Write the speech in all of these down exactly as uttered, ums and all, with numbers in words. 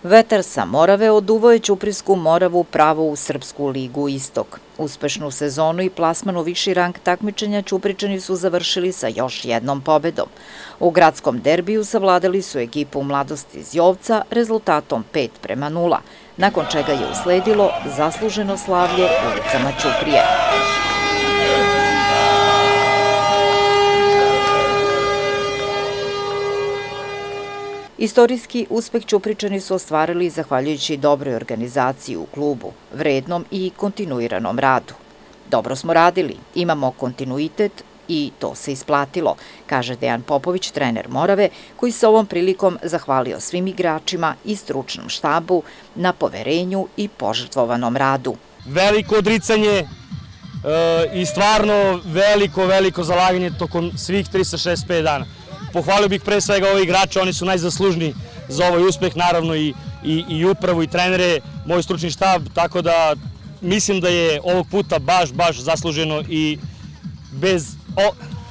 Vetar sa Morave oduvao je ćuprijsku Moravu pravo u Srpsku ligu Istok. Uspešnu sezonu i plasman u viši rang takmičenja Ćupričani su završili sa još jednom pobedom. U gradskom derbiju savladali su ekipu Mladost iz Jovca rezultatom pet prema nula, nakon čega je usledilo zasluženo slavlje ulicama Ćuprije. Istorijski uspeh Ćupričani su ostvarili zahvaljujući dobroj organizaciji u klubu, vrednom i kontinuiranom radu. Dobro smo radili, imamo kontinuitet i to se isplatilo, kaže Dejan Popović, trener Morave, koji se ovom prilikom zahvalio svim igračima i stručnom štabu na poverenju i požrtvovanom radu. Veliko odricanje i stvarno veliko, veliko zalaganje tokom svih tristo šezdeset pet dana. Pohvalio bih pre svega ove igrače, oni su najzaslužniji za ovaj uspeh, naravno i, i, i upravu i trenere, moj stručni štab, tako da mislim da je ovog puta baš, baš zasluženo i bez... O...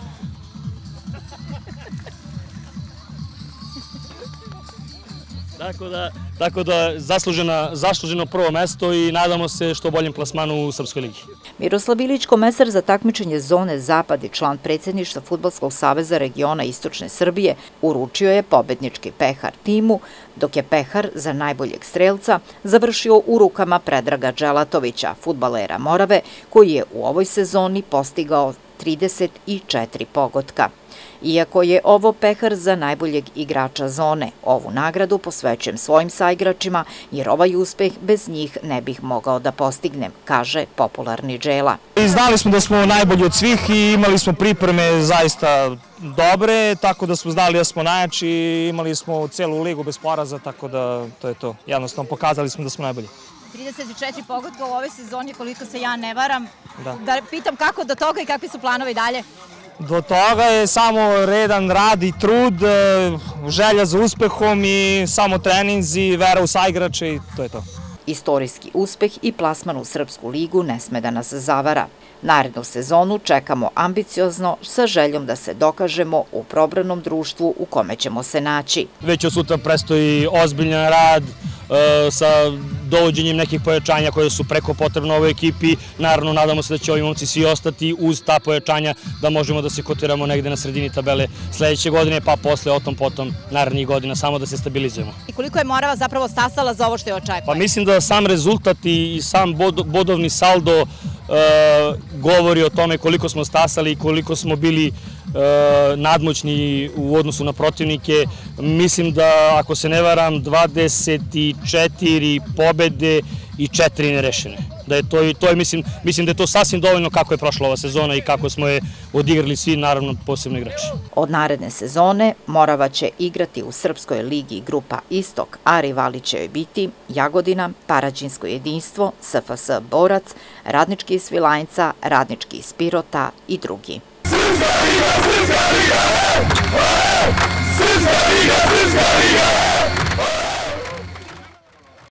Tako da, tako da zaslužena, zasluženo prvo mesto i nadamo se što boljem plasmanu u Srpskoj ligi. Miroslav Ilić, komesar za takmičenje zone Zapad i član predsjedništva Fudbalskog saveza regiona Istočne Srbije, uručio je pobednički pehar timu, dok je pehar za najboljeg strelca završio u rukama Predraga Dželatovića, fudbalera Morave, koji je u ovoj sezoni postigao trideset četiri pogotka. Iako je ovo pehar za najboljeg igrača zone, ovu nagradu posvećujem svojim saigračima jer ovaj uspeh bez njih ne bih mogao da postignem, kaže popularni Džela. Znali smo da smo najbolji od svih i imali smo pripreme zaista dobre, tako da smo znali da smo najjači i imali smo celu ligu bez poraza, tako da to je to. Jednostavno pokazali smo da smo najbolji. trideset četiri pogotka u ovoj sezoni, koliko se ja ne varam. Da pitam kako do toga i kakvi su planovi dalje? Do toga je samo redan rad i trud, želja za uspehom i samo treninzi, vera u saigrače i to je to. Istorijski uspeh i plasman u Srpsku ligu ne sme da nas zavara. Narednu sezonu čekamo ambiciozno sa željom da se dokažemo u probranom društvu u kome ćemo se naći. Već od sutra prestoji ozbiljan rad sa dovođenjem nekih pojačanja koje su preko potrebno ovoj ekipi. Naravno, nadamo se da će ovi momci svi ostati uz ta pojačanja da možemo da se kotiramo negde na sredini tabele sledeće godine, pa posle o tom potom narednih godina, samo da se stabilizujemo. I koliko je Morava zapravo stasala za ovo što je očekuje? Pa mislim da sam rezultat i sam bodovni saldo govori o tome koliko smo stasali i koliko smo bili nadmoćni u odnosu na protivnike. Mislim da, ako se ne varam, dvadeset četiri pobede i četiri nerešene. Da je to, to je, mislim, mislim da je to sasvim dovoljno kako je prošla ova sezona i kako smo je odigrali svi, naravno posebno igrači. Od naredne sezone Morava će igrati u Srpskoj ligi grupa Istok, a rivali će joj biti Jagodina, Paraćinsko jedinstvo, S F S Borac, Radnički iz Svilajnca, Radnički iz Pirota i drugi. Srpska liga, Srpska liga, Srpska liga, Srpska liga!